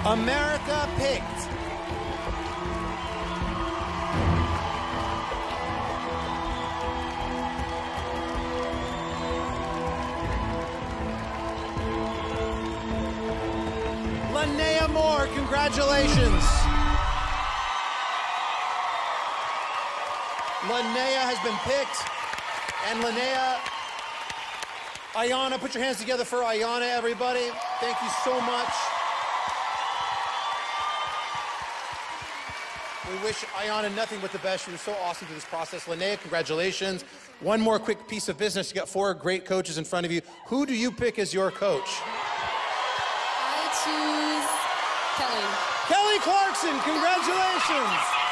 America picked Lyenna Moore. Congratulations. Lyenna has been picked. And Lyenna, Ayanna, put your hands together for Ayanna, everybody. Thank you so much. We wish Ayanna nothing but the best. She was so awesome through this process. Lyenna, congratulations. One more quick piece of business. You got 4 great coaches in front of you. Who do you pick as your coach? I choose Kelly. Kelly Clarkson, congratulations.